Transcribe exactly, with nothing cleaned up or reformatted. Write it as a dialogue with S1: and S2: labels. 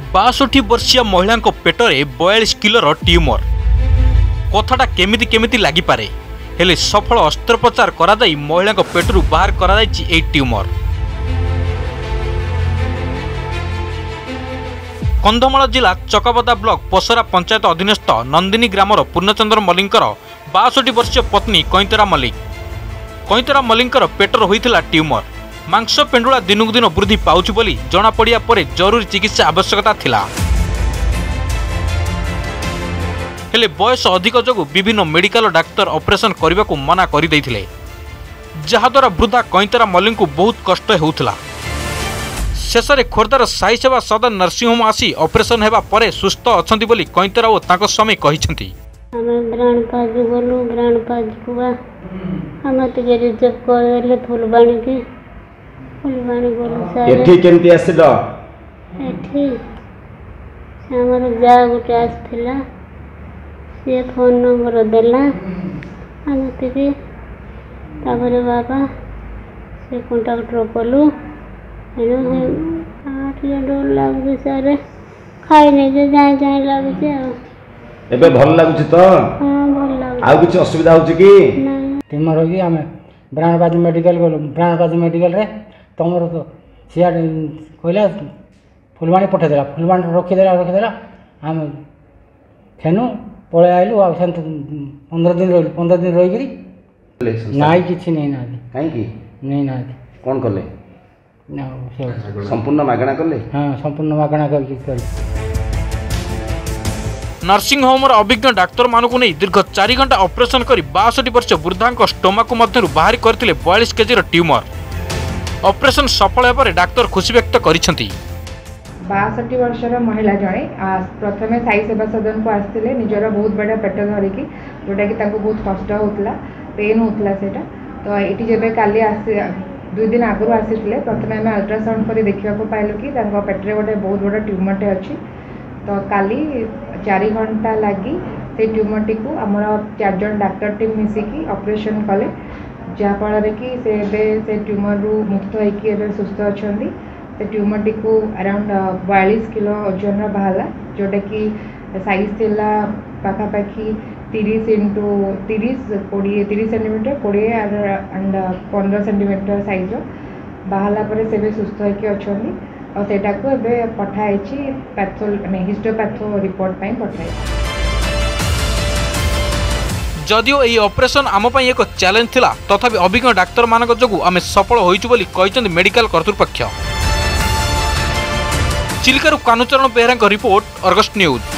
S1: बासठी वर्षीय महिला पेटरे बयालीस किलोर ट्यूमर कथाटा केमिति केमिति लागि पारे हेले सफल अस्त्रोपचार करा जाई महिला पेटरू बाहर करा जाईछि एई ट्यूमर। कंधमाल जिला चकबदा ब्लॉक पसरा पंचायत अधीनस्थ नंदिनी ग्रामर पूर्णचंद्र मल्लिकर बासठी वर्षीय पत्नी कईतरा मल्लिक कईतरा मल्लिकर पेटर होइथिला ट्यूमर। मांस पेंडुला दिनकु दिन वृद्धि पाउछि बोली जना पड़िया परे जरूरी चिकित्सा आवश्यकता थिला। हेले बयस अधिक जोगु विभिन्न मेडिकल डाक्तर ऑपरेशन करने को मना कर देथिले, जहाद्वारा वृद्धा कईतरा मल्लिक को बहुत कष्ट हेउथिला। शेषे खोर्धार साई सेवा सदन नर्सिंग होम आसी ऑपरेशन हेबा परे सुस्थ अछंती बोली कईतरा और तांको स्वामी कहिसंती।
S2: हमें ब्रांड पाज बोलू ब्रांड पाज कुआ हमें तो गेरी जब करले फुलबाणी की फुलबाणी बोलू सारे
S3: एठी केमती आसिलो
S2: एठी हमर जा गुटे आस्थिला से फोन नंबर देला हमें तिके ताबरे बाबा से कांटेक्ट रो कलु हेलो हे आठ या डोल लागु सारे खाइ नै जे जाय जाय लागु छै
S3: एबे भल लागुछि तो
S2: हां भल लागु
S3: आ कुछ असुविधा होछि कि
S2: नहीं
S4: ट्यूमर होगी आम ब्रांडबाज मेडिकल गलु ब्रांडबाज मेडिकल रे तुमर तो सिया कहला फुलबाणी पठेदेला फुलबाणी रखीदेला रखीदेला आम फेनु पळे आइलु आ पंद्रह दिन रही पंद्रह दिन रही नाई किछि नहीं ना
S3: काहे कि
S4: नहीं ना
S3: कोन करले
S4: ना
S3: संपूर्ण मागणा करले
S4: हां संपूर्ण मागणा कर कर
S1: नर्सिंग होमर अभिज्ञ डाक्तर मानक नहीं दीर्घ चार घंटा ऑपरेशन कर बासठी वर्ष वृद्धा स्टोमाक मध्य बाहर करते बयालीस केजी ट्यूमर। ऑपरेशन सफल होबारे डाक्तर खुशी व्यक्त करिसेंती।
S5: बासठी वर्षर महिला जड़े प्रथमे साई सेवा सदन को आसते निजर बहुत बड़ा पेट धरिकी जोटा कि बहुत कष्ट होता पेन होता सेटा तो ये जब काली आसी दुई दिन आगु आसी प्रथम आम अल्ट्रासाउंड कर देखा पाइलु कि पेट्रे गोटे बहुत बड़ा ट्यूमरटे अच्छी तो काली चार घंटा लगी से ट्यूमरटी को आमर चार जन डाक्तर टीम मिसिकी ऑपरेशन कले जहाँफल कि से से ट्यूमर रु मुक्त होकर सुस्थ अच्छा से ट्यूमरटी को अराउंड बयालीस किलो ओजन बाहला जोटा कि साइज थिला पाखापाखि तीस इंटू तीस कोड़े तीस सेंटीमीटर कोड़े एंड पंद्रह सेंटीमीटर साइज बाहला पर से सुस्थ होकर अच्छा और सेटा को एबे पठाई पैथो हिस्टोपैथो रिपोर्ट पाई पठाई।
S1: जदियो यह ऑपरेशन आम पाई एक चैलेंज थिला तथापि अभिज्ञ डाक्तर मानक जोगु आमे सफल होइछु बोली कहिसंती मेडिकल कर्तृपक्ष। चिलिकारू कानुचरण बेहरा रिपोर्ट अर्गस्ट न्यूज।